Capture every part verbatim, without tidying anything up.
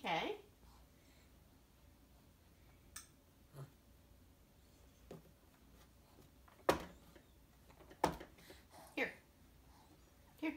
Okay. Here. Here.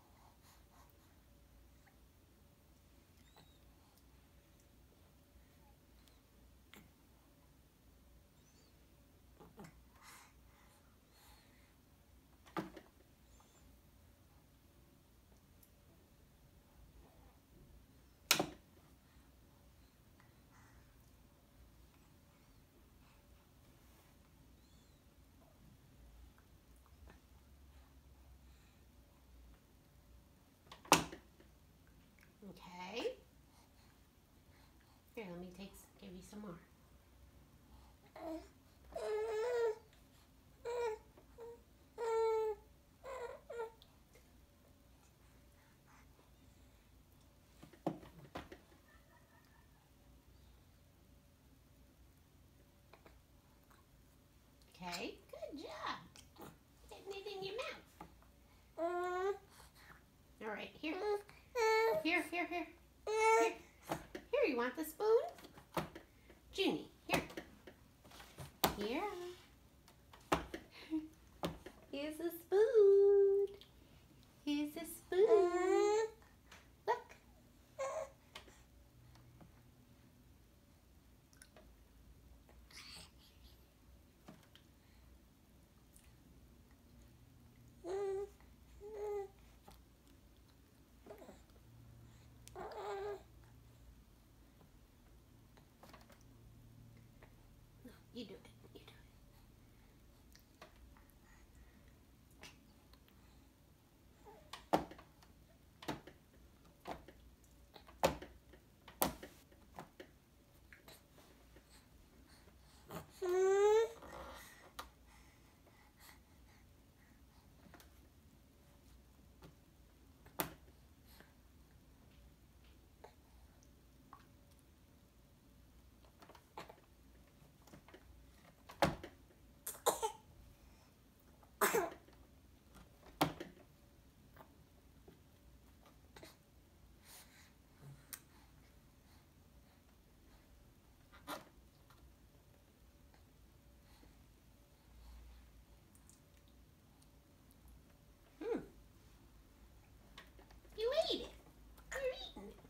Okay. Here, let me take, give you some more. Okay, good job. Getting it in your mouth. All right, here. Here, here, here. Here, here, you want the spoon? Junie, here. Here. Here's a spoon. Here's a spoon. Look. You do it. You do it. You ate it. You're eating it.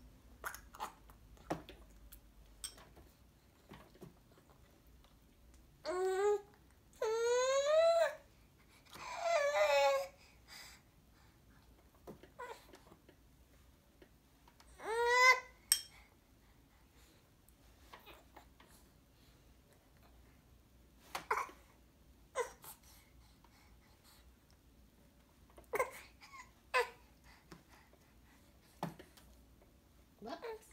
Whoops.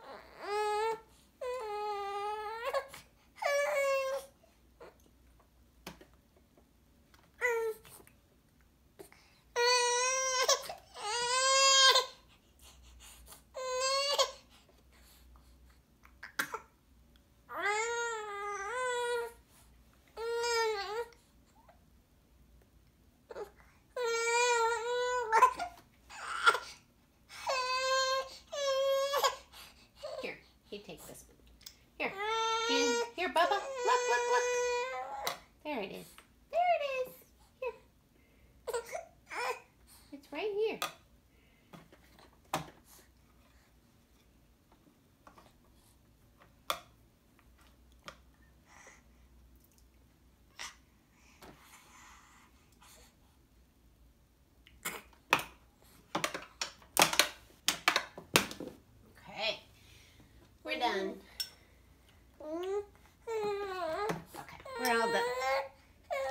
He takes this one. Here. And here, Bubba. Look, look, look. There it is. There it is. Here. It's right here. Okay. We're done.